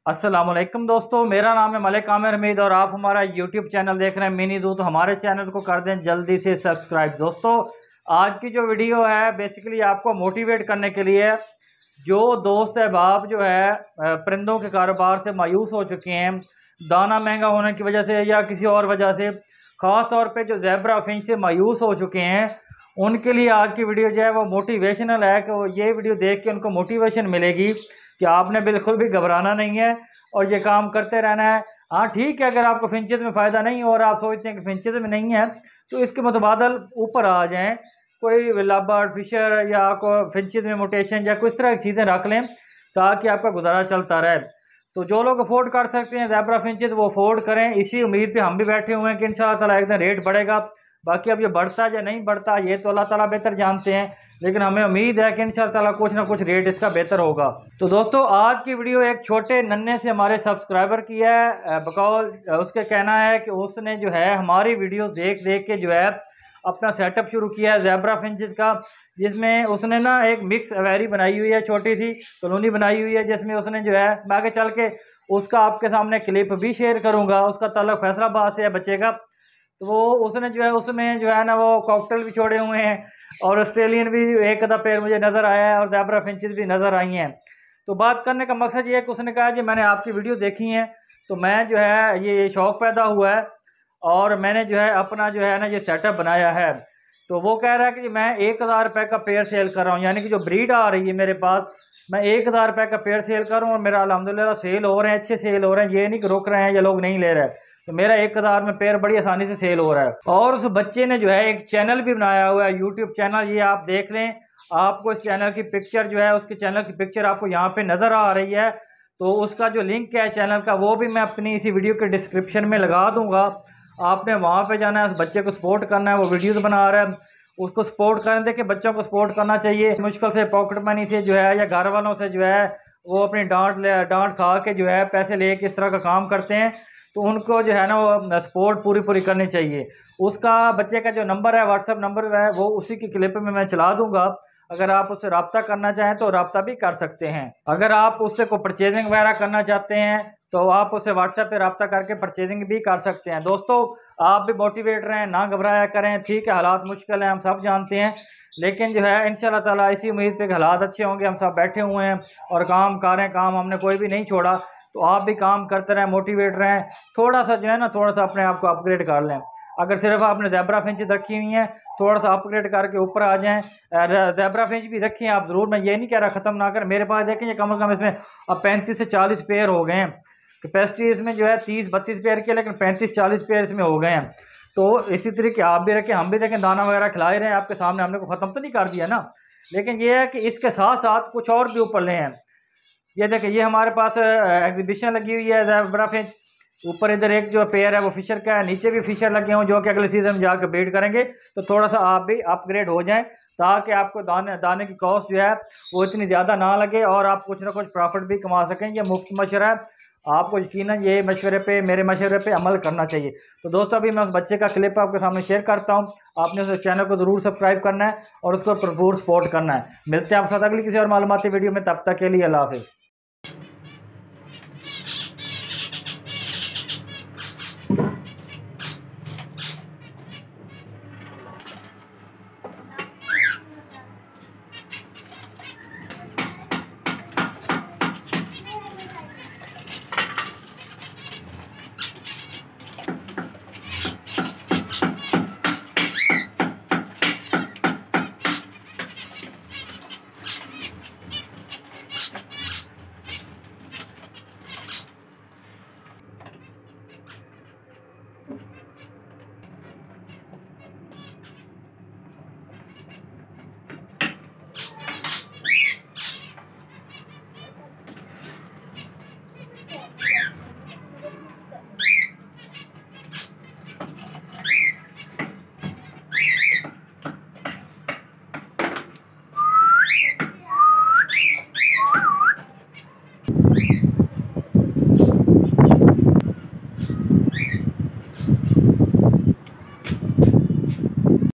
अस्सलाम वालेकुम दोस्तों, मेरा नाम है मलिक आमिर हमीद और आप हमारा यूट्यूब चैनल देख रहे हैं मिनी दो। तो हमारे चैनल को कर दें जल्दी से सब्सक्राइब। दोस्तों, आज की जो वीडियो है बेसिकली आपको मोटिवेट करने के लिए है। जो दोस्त अहबाब जो है परिंदों के कारोबार से मायूस हो चुके हैं, दाना महंगा होने की वजह से या किसी और वजह से, ख़ास तौर पे जो ज़ेब्रा फिंच से मायूस हो चुके हैं, उनके लिए आज की वीडियो जो है वो मोटिवेशनल है कि वो ये वीडियो देख के उनको मोटिवेशन मिलेगी कि आपने बिल्कुल भी घबराना नहीं है और ये काम करते रहना है। हाँ ठीक है, अगर आपको फिंचेस में फ़ायदा नहीं हो और आप सोचते हैं कि फिंचेस में नहीं है तो इसके मुतबादल ऊपर आ जाएं, कोई लाबर्ड फिशर या आपको फिंचेस में मोटेशन या कुछ तरह की चीज़ें रख लें ताकि आपका गुजारा चलता रहे। तो जो लोग अफोर्ड कर सकते हैं ज़ेब्रा फिंचेस वो अफोर्ड करें। इसी उम्मीद पे हम भी बैठे हुए हैं कि इंशाअल्लाह ताला एक दिन रेट बढ़ेगा। बाकी अब ये बढ़ता है या नहीं बढ़ता ये तो अल्लाह ताला बेहतर जानते हैं, लेकिन हमें उम्मीद है कि इंशाअल्लाह ताला कुछ ना कुछ रेट इसका बेहतर होगा। तो दोस्तों, आज की वीडियो एक छोटे नन्हे से हमारे सब्सक्राइबर की है। बिकॉज उसके कहना है कि उसने जो है हमारी वीडियो देख देख के जो है अपना सेटअप शुरू किया है ज़ेब्रा फिंचेस का, जिसमें उसने ना एक मिक्स अवेरी बनाई हुई है, छोटी सी कॉलोनी बनाई हुई है, जिसमें उसने जो है मैं आगे चल के उसका आपके सामने क्लिप भी शेयर करूँगा। उसका ताल्लुक फैसलाबाद से है बच्चे का। तो वो उसने जो है उसमें जो है ना वो कॉकटेल भी छोड़े हुए हैं और ऑस्ट्रेलियन भी एक आधा पेड़ मुझे नज़र आया है और ज़ेब्रा फिंचेस भी नज़र आई हैं। तो बात करने का मकसद ये है कि उसने कहा जी मैंने आपकी वीडियो देखी है तो मैं जो है ये शौक़ पैदा हुआ है और मैंने जो है अपना जो है ना ये सेटअप बनाया है। तो वो कह रहा है कि मैं 1000 रुपये का पेड़ सेल कर रहा हूँ, यानी कि जो ब्रीड आ रही है मेरे पास मैं 1000 रुपये का पेड़ सेल कर रहा हूँ और मेरा अल्हम्दुलिल्लाह सेल हो रहे हैं, अच्छे सेल हो रहे हैं। ये नहीं कि रुक रहे हैं या लोग नहीं ले रहे, तो मेरा 1000 में पेड़ बड़ी आसानी से सेल हो रहा है। और उस बच्चे ने जो है एक चैनल भी बनाया हुआ है, यूट्यूब चैनल, ये आप देख लें। आपको इस चैनल की पिक्चर जो है उसके चैनल की पिक्चर आपको यहाँ पे नज़र आ रही है। तो उसका जो लिंक है चैनल का वो भी मैं अपनी इसी वीडियो के डिस्क्रिप्शन में लगा दूँगा। आपने वहाँ पे जाना है, उस बच्चे को सपोर्ट करना है, वो वीडियोज़ बना रहा है, उसको सपोर्ट करने दे के बच्चों को सपोर्ट करना चाहिए। मुश्किल से पॉकेट मनी से जो है या घर वालों से जो है वो अपनी डांट खा के जो है पैसे ले के इस तरह का काम करते हैं, तो उनको जो है ना वो सपोर्ट पूरी करनी चाहिए। उसका बच्चे का जो नंबर है, व्हाट्सअप नंबर है, वो उसी की क्लिप में मैं चला दूंगा। अगर आप उससे रब्ता करना चाहें तो रब्ता भी कर सकते हैं। अगर आप उससे कोई परचेजिंग वगैरह करना चाहते हैं तो आप उससे व्हाट्सएप पे रब्ता करके परचेजिंग भी कर सकते हैं। दोस्तों, आप भी मोटिवेट रहें, ना घबराया करें। ठीक है, हालात मुश्किल हैं, हम सब जानते हैं, लेकिन जो है इंशाल्लाह ताला इसी उम्मीद पे कि हालात अच्छे होंगे। हम सब बैठे हुए हैं और काम कर रहे हैं, काम हमने कोई भी नहीं छोड़ा। तो आप भी काम करते रहें, मोटिवेट रहें, थोड़ा सा जो है ना थोड़ा सा अपने आप को अपग्रेड कर लें। अगर सिर्फ आपने ज़ेब्रा फिंच रखी हुई हैं, थोड़ा सा अपग्रेड करके ऊपर आ जाएं। ज़ेब्रा फिंच भी रखें आप ज़रूर, मैं ये नहीं कह रहा ख़त्म ना करें। मेरे पास देखें कम से कम इसमें अब 35 से 40 पेयर हो गए हैं। कैपेसिटी इसमें जो है 30-32 पेयर की है, लेकिन 35-40 पेयर इसमें हो गए हैं। तो इसी तरीके आप भी रखें, हम भी देखें, दाना वगैरह खिला रहे हैं आपके सामने, हमने को ख़त्म तो नहीं कर दिया ना। लेकिन ये है कि इसके साथ साथ कुछ और भी ऊपर ले हैं। ये देखें, ये हमारे पास एग्जीबिशन लगी हुई है ज़ेब्रा फिंच। ऊपर इधर एक जो पेयर है वो फिशर का है, नीचे भी फिशर लगे हों जो कि अगले सीज़न में जाकर ब्रीड करेंगे। तो थोड़ा सा आप भी अपग्रेड हो जाएं ताकि आपको दाने की कॉस्ट जो है वो इतनी ज़्यादा ना लगे और आप कुछ ना कुछ प्रॉफिट भी कमा सकें। ये मुफ्त मशवरा है, आपको यकीनन ये मशवरे पे, मेरे मशवरे पे अमल करना चाहिए। तो दोस्तों, अभी मैं उस बच्चे का क्लिप आपके सामने शेयर करता हूँ। आपने उस चैनल को ज़रूर सब्सक्राइब करना है और उसको भरपूर सपोर्ट करना है। मिलते हैं आपके साथ अगली किसी और मालूमाती वीडियो में, तब तक के लिए अल्लाह हाफ़िज़।